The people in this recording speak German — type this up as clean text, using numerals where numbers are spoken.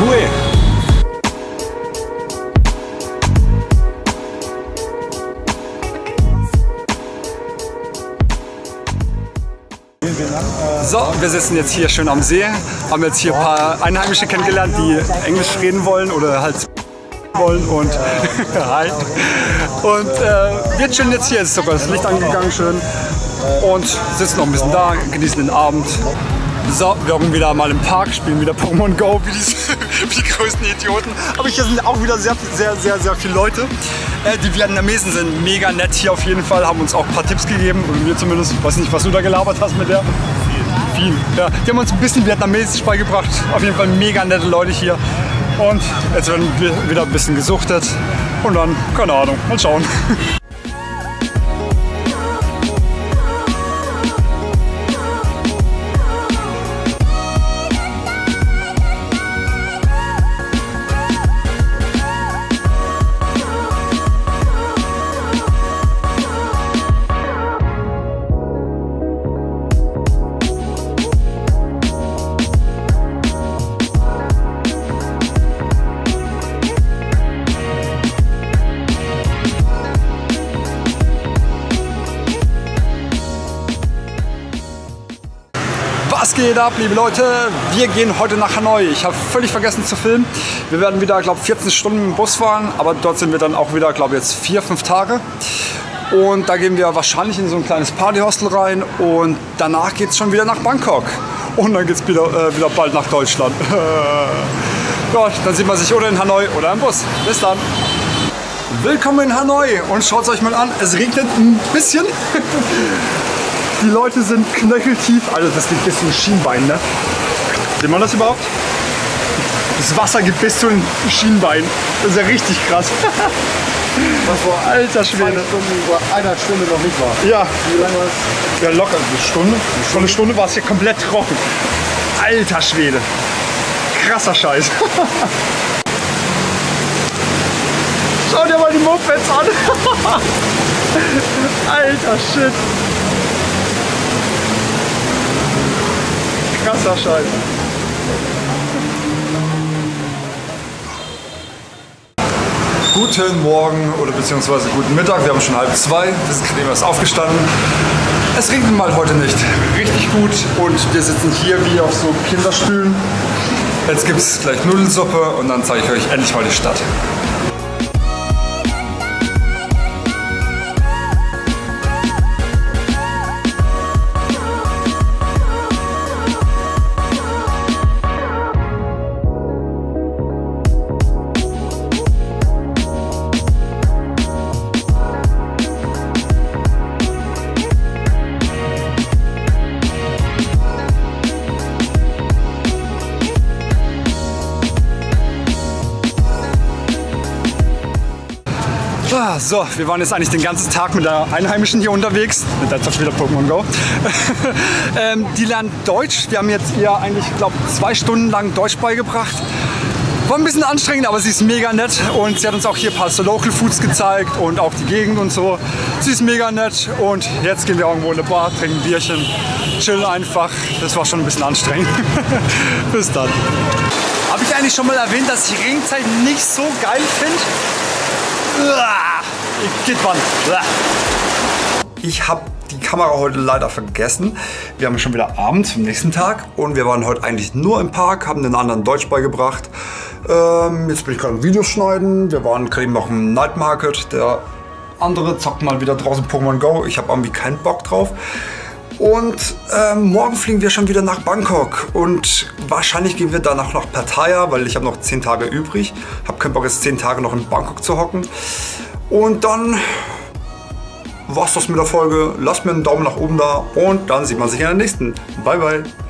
Hui. So, wir sitzen jetzt hier schön am See, haben jetzt hier ein paar Einheimische kennengelernt, die Englisch reden wollen oder halt wollen und hi. Und wir chillen jetzt hier, ist sogar das Licht angegangen schön und sitzen noch ein bisschen da, genießen den Abend. So, wir hocken wieder mal im Park, spielen wieder Pokémon Go wie die größten Idioten. Aber hier sind auch wieder sehr viele Leute. Die Vietnamesen sind mega nett hier auf jeden Fall, haben uns auch ein paar Tipps gegeben. Und mir zumindest, ich weiß nicht, was du da gelabert hast mit der. Viel. Ja, die haben uns ein bisschen Vietnamesisch beigebracht. Auf jeden Fall mega nette Leute hier. Und jetzt werden wir wieder ein bisschen gesuchtet. Und dann, keine Ahnung, mal schauen. Was geht ab, liebe Leute? Wir gehen heute nach Hanoi. Ich habe völlig vergessen zu filmen. Wir werden wieder, glaube ich, 14 Stunden im Bus fahren, aber dort sind wir dann auch wieder, glaube ich, jetzt 4-5 Tage. Und da gehen wir wahrscheinlich in so ein kleines Partyhostel rein und danach geht es schon wieder nach Bangkok. Und dann geht es wieder bald nach Deutschland. Ja, dann sieht man sich oder in Hanoi oder im Bus. Bis dann. Willkommen in Hanoi und schaut es euch mal an, es regnet ein bisschen. Die Leute sind knöcheltief, also das geht bis zum Schienbein, ne? Sieht man das überhaupt? Das Wasser geht bis zum Schienbein. Das ist ja richtig krass. Was vor alter Schwede. 2 Stunden, vor einer Stunde noch nicht war. Ja. Wie lange war es? Ja, locker eine Stunde. Vor einer Stunde war es hier komplett trocken. Alter Schwede. Krasser Scheiß. Schau dir mal die Mopeds an. Alter Shit. Krasser Scheiß. Guten Morgen oder beziehungsweise guten Mittag. Wir haben schon 1:30. Wir sind gerade erst aufgestanden. Es regnet mal heute nicht. Richtig gut. Und wir sitzen hier wie auf so Kinderstühlen. Jetzt gibt es gleich Nudelsuppe und dann zeige ich euch endlich mal die Stadt. So, wir waren jetzt eigentlich den ganzen Tag mit der Einheimischen hier unterwegs. Jetzt auch wieder Pokémon Go. Die lernt Deutsch. Wir haben jetzt ihr eigentlich, ich glaube, 2 Stunden lang Deutsch beigebracht. War ein bisschen anstrengend, aber sie ist mega nett. Und sie hat uns auch hier ein paar so Local Foods gezeigt und auch die Gegend und so. Sie ist mega nett. Und jetzt gehen wir irgendwo in eine Bar, trinken ein Bierchen, chillen einfach. Das war schon ein bisschen anstrengend. Bis dann. Habe ich eigentlich schon mal erwähnt, dass ich Regenzeit nicht so geil finde? Ich habe die Kamera heute leider vergessen. Wir haben schon wieder Abend am nächsten Tag und wir waren heute eigentlich nur im Park, haben den anderen Deutsch beigebracht. Jetzt bin ich gerade Videos schneiden. Wir waren gerade eben noch im Night Market. Der andere zockt mal wieder draußen Pokémon Go. Ich habe irgendwie keinen Bock drauf. Und morgen fliegen wir schon wieder nach Bangkok und wahrscheinlich gehen wir danach nach Pattaya, weil ich habe noch 10 Tage übrig. Habe keinen Bock jetzt 10 Tage noch in Bangkok zu hocken. Und dann war's das mit der Folge. Lasst mir einen Daumen nach oben da und dann sieht man sich in der nächsten. Bye bye.